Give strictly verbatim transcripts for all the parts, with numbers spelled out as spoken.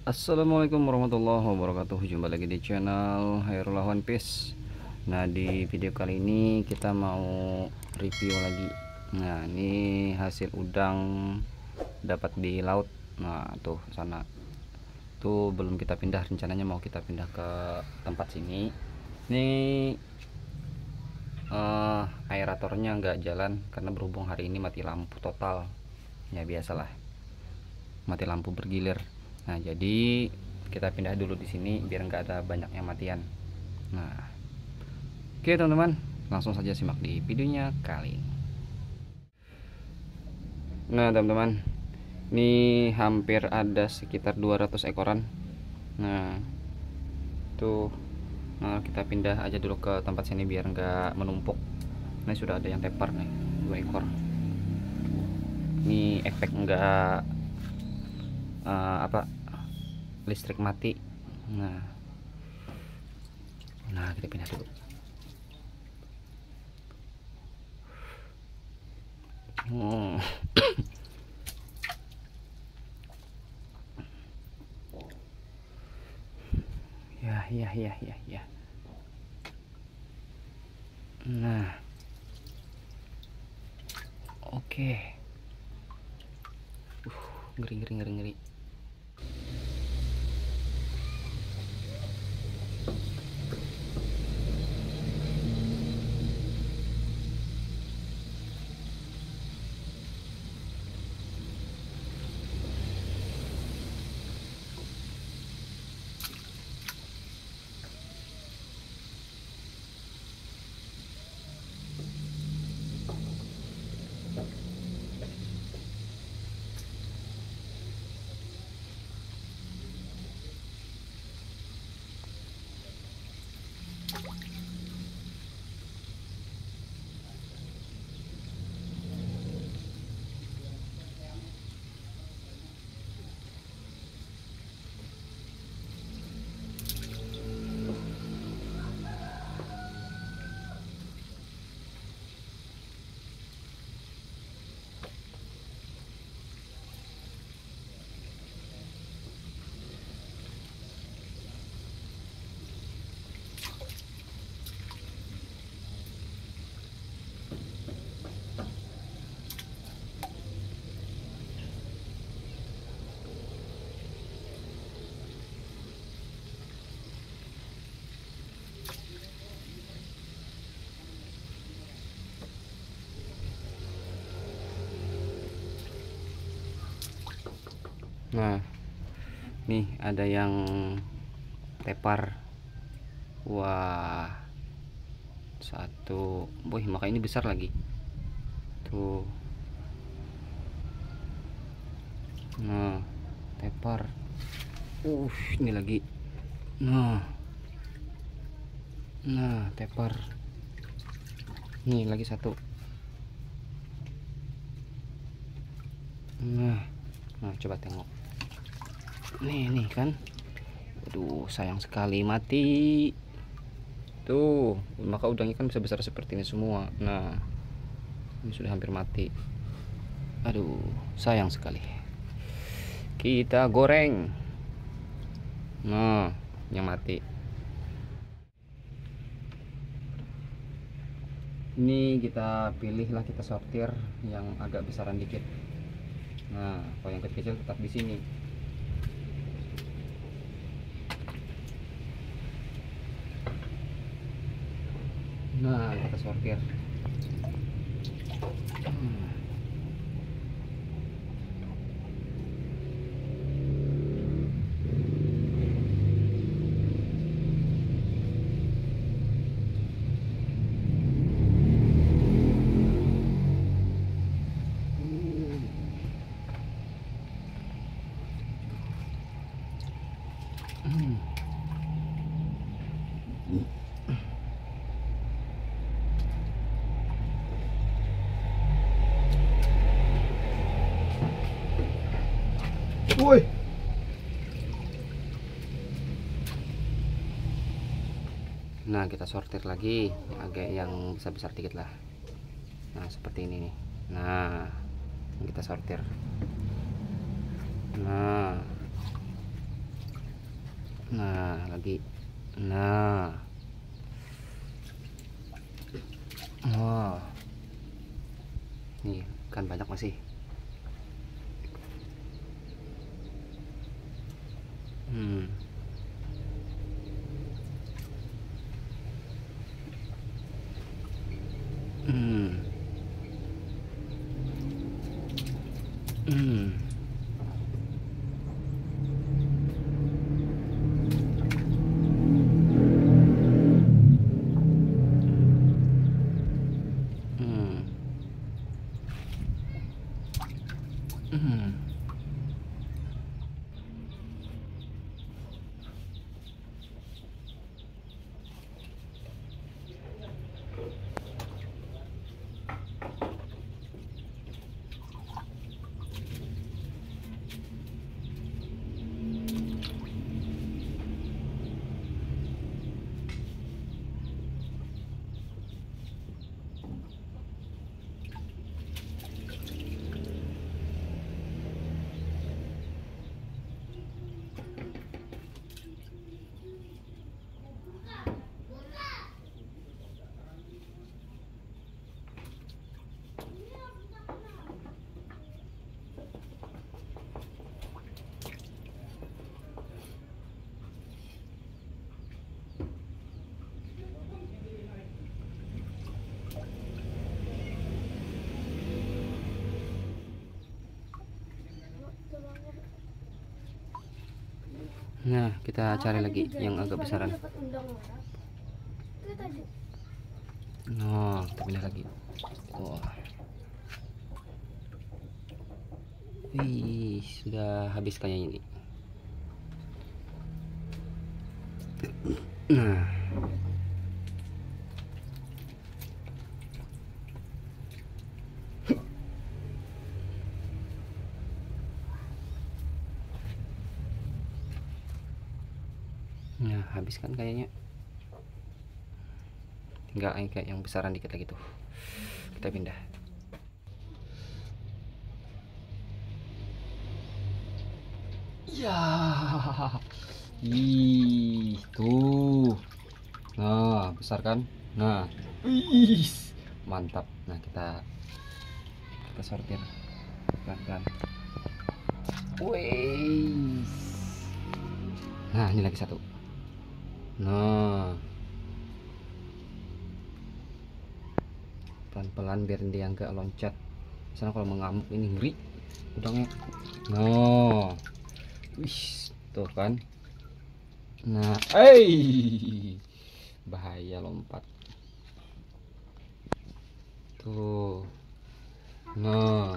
Assalamualaikum warahmatullahi wabarakatuh. Jumpa lagi di channel Hairullah One Piece. Nah, di video kali ini kita mau review lagi. Nah, ini hasil udang dapat di laut. Nah, tuh sana tuh belum kita pindah, rencananya mau kita pindah ke tempat sini. Ini uh, aeratornya nggak jalan karena berhubung hari ini mati lampu total. Ya biasalah, mati lampu bergilir. Nah, jadi kita pindah dulu di sini biar nggak ada banyaknya matian. Nah, oke teman-teman, langsung saja simak di videonya kali ini. Nah teman-teman, ini hampir ada sekitar dua ratus ekoran. Nah tuh, nah kita pindah aja dulu ke tempat sini biar nggak menumpuk. Ini sudah ada yang tepar nih, dua ekor. Ini efek nggak uh, apa listrik mati. Nah nah kita pindah dulu. Oh. ya ya ya ya ya nah oke okay. uh, ngeri ngeri ngeri ngeri Nah, nih ada yang tepar. Wah, satu. Wih, maka ini besar lagi. Tuh. Nah, tepar. Uh, ini lagi. Nah. Nah, tepar. Nih lagi satu. Nah. Nah, coba tengok. Nih, nih kan. Aduh, sayang sekali mati. Tuh, maka udangnya kan bisa besar seperti ini semua. Nah, ini sudah hampir mati. Aduh, sayang sekali. Kita goreng. Nah, yang mati. Ini kita pilihlah, kita sortir yang agak besaran dikit. Nah, kalau yang kecil-kecil tetap di sini. Nah, kita sortir. Hmm. Hmm. Woi. Nah, kita sortir lagi agak yang besar-besar dikit lah. Nah, seperti ini nih. Nah, kita sortir. Nah, Nah, lagi. Nah. Wah. Nih, kan banyak masih. Hmm. Hmm. Hmm. Hmm. Hmm. Nah, kita cari lagi yang agak besaran. Nah, kita pindah lagi. Wah. Wih, sudah habis kayaknya ini. Nah. Nah, habis kan kayaknya. Tinggal kayak yang besaran dikit lagi tuh. Kita pindah. Ya. Ih, tuh. Nah, besar kan? Nah. Ih, mantap. Nah, kita kita sortir pelan-pelan. Wih. Nah, ini lagi satu. Nah, pelan-pelan biar dia nggak loncat. Misalnya kalau mengamuk ini ngeri udangnya. Nah, wih, tuh kan. Nah, eh, bahaya lompat. Tuh. Nah,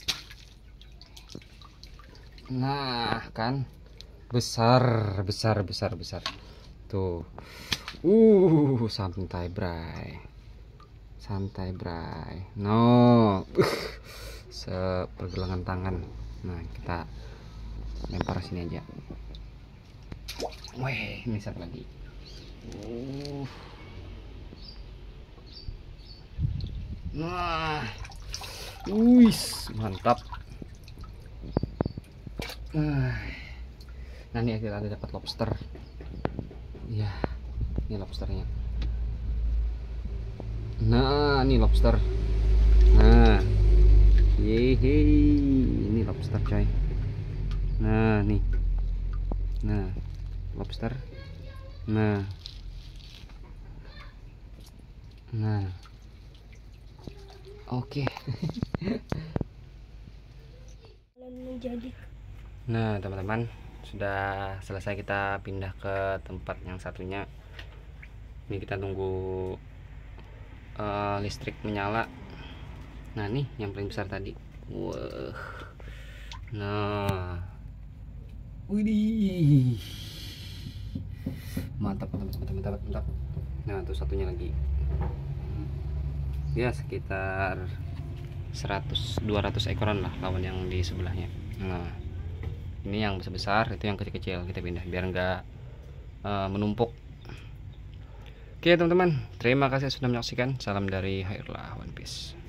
nah kan besar, besar, besar, besar. Tuh. Uh, santai, bray. Santai, bray. No. Uh, sepergelangan tangan. Nah, kita lempar sini aja. Weh, ini satu lagi. Uh. Nah. Wis, mantap. Nah, nah ini akhirnya ada dapat lobster. Ya, ini lobsternya. Nah, ini lobster. Nah, yehe, ini lobster coy. Nah, nih. Nah, lobster. Nah. Nah. Oke. Nah, teman-teman, sudah selesai, kita pindah ke tempat yang satunya. Ini kita tunggu uh, listrik menyala. Nah, nih yang paling besar tadi. Wah. Nah. Widih. Mantap, mantap, mantap, mantap, mantap. Nah, tuh satunya lagi. Ya, sekitar seratus dua ratus ekoran lah lawan yang di sebelahnya. Nah, ini yang besar-besar, itu yang kecil-kecil kita pindah biar enggak uh, menumpuk. Oke teman-teman, terima kasih sudah menyaksikan. Salam dari Hairullah One Piece.